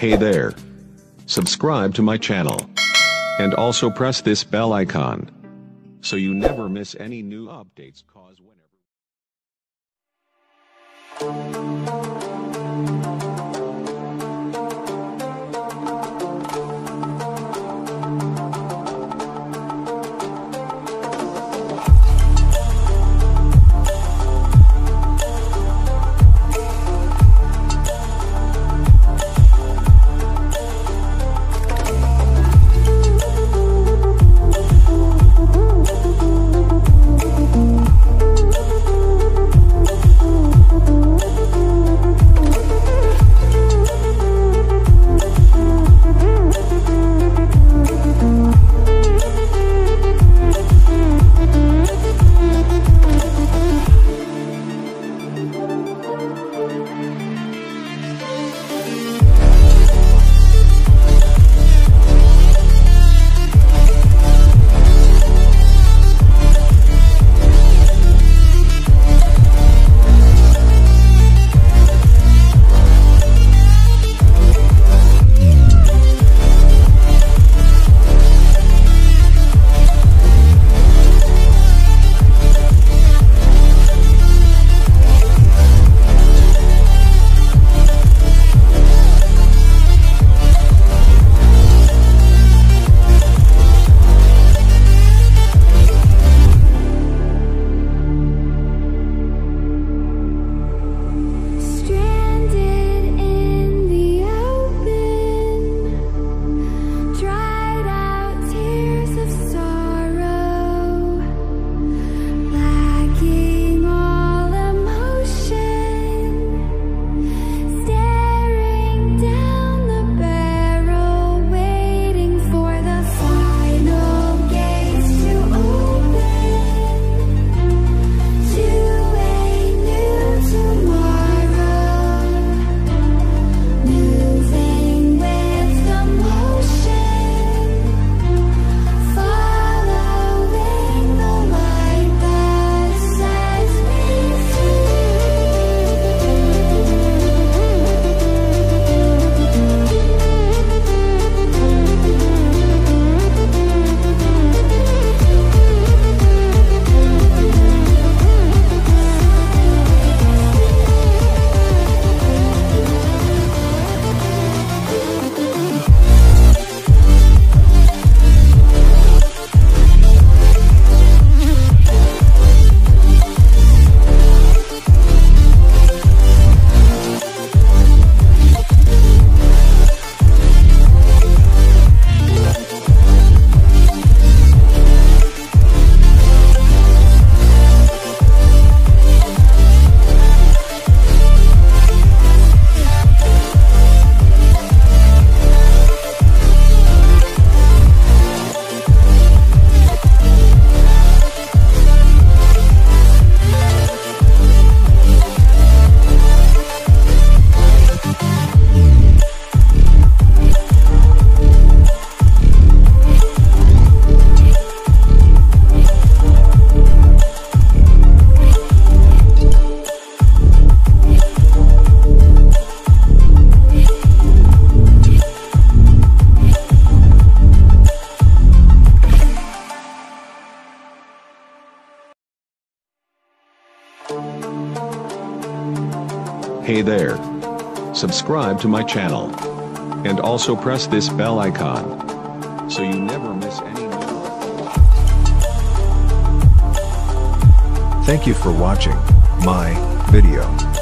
Hey there. Subscribe to my channel. And also press this bell icon, so you never miss any new updates. Cause Hey there. Subscribe to my channel. And also press this bell icon, so you never miss any new. Thank you for watching my video.